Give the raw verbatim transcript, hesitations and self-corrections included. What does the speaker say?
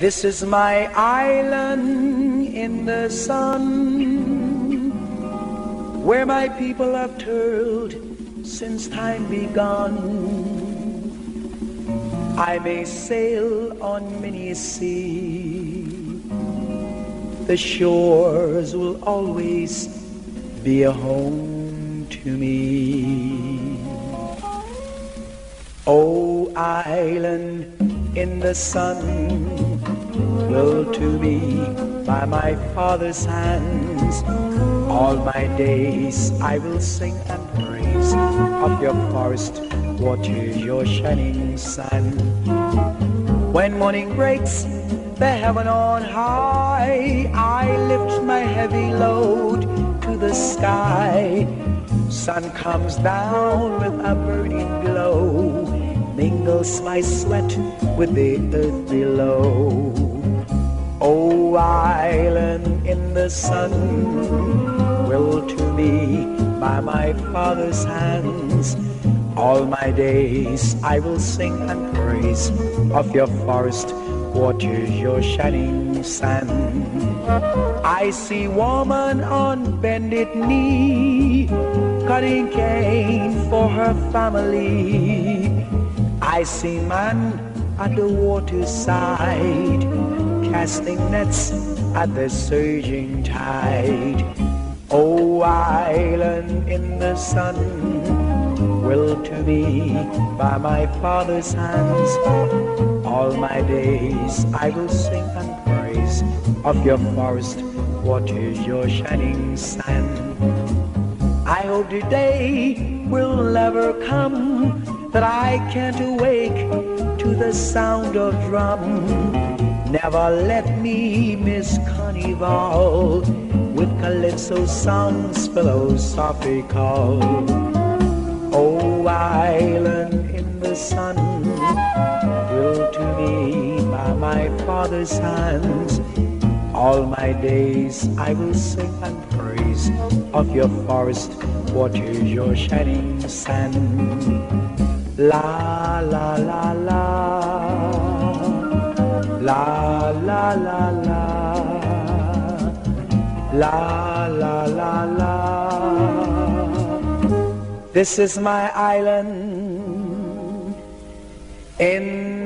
This is my island in the sun, where my people have toiled since time begun. I may sail on many a sea, the shores will always be a home to me. Oh, island in the sun, built to me by my father's hands, all my days I will sing and praise of your forest waters, your shining sun. When morning breaks the heaven on high, I lift my heavy load to the sky. Sun comes down with a burning glow, mingles my sweat with the earth below. Oh, island in the sun, willed to me by my father's hands, all my days I will sing and praise of your forest waters, your shining sand. I see woman on bended knee, cutting cane for her family. I see man at the waterside, casting nets at the surging tide. Oh, island in the sun, willed to me by my father's hands, all my days I will sing and praise of your forest waters, your shining sand. I hope the day will never come that I can't awake to the sound of drum. Never let me miss carnival with calypso songs philosophical. Oh, island in the sun, willed to me by my father's hands, all my days I will sing and praise of your forest waters, your shining sand. La la la la, la la la la, la la la la. This is my island in